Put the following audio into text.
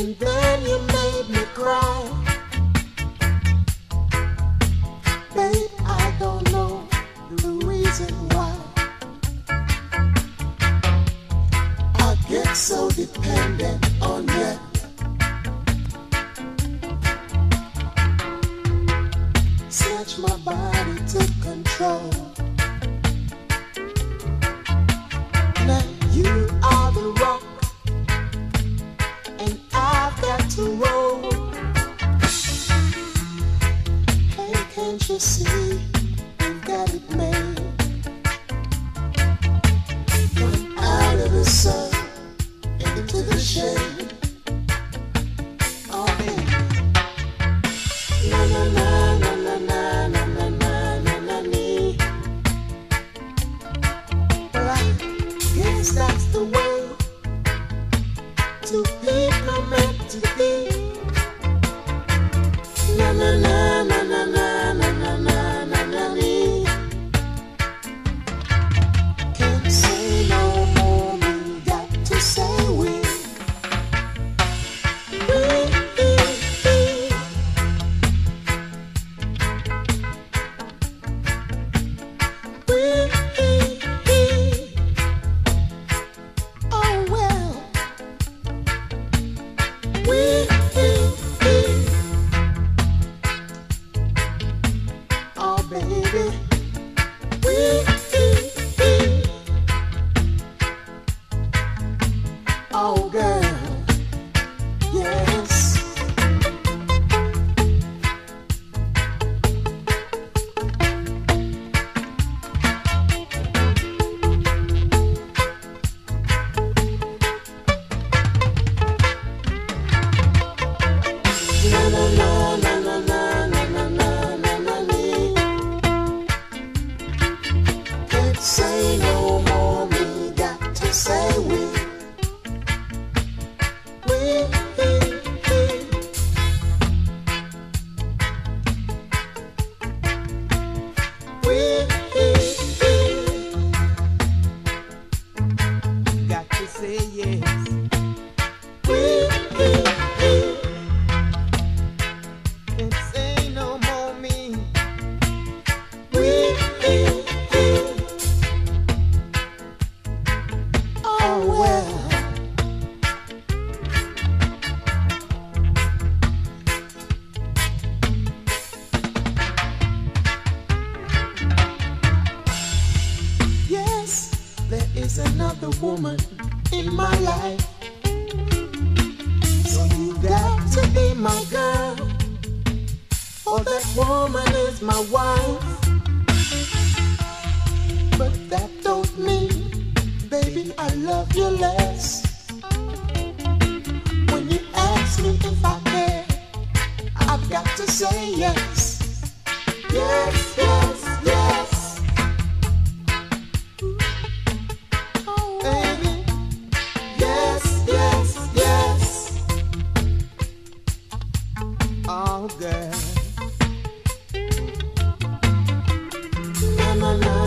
and then you made me cry. Babe, I don't know the reason why I get so dependent on you. Snatch my body to control. Now you are the rock and I've got to roll. Hey, can't you see we've got it made? Going out of the sun into the shade. Oh baby, na na na na na na na na na na na me. Well, I guess that's the way to people meant to be. Na na na na na na na na na na na me. Can't say no more, we got to say we. Oh well. Oh baby, oh girl, yes. Na na na na na na na na na na me. Can't say no more, we got to say we. Got to say yes. Can't say no more me. Oh well. Yes, there is another woman in my life. So you got to be my girl, or that woman is my wife. But that don't mean, baby, I love you less. When you ask me if I care, I've got to say yes. Yes, yes, yes. Oh, baby. Yes, yes, yes. Oh, girl. Na na na.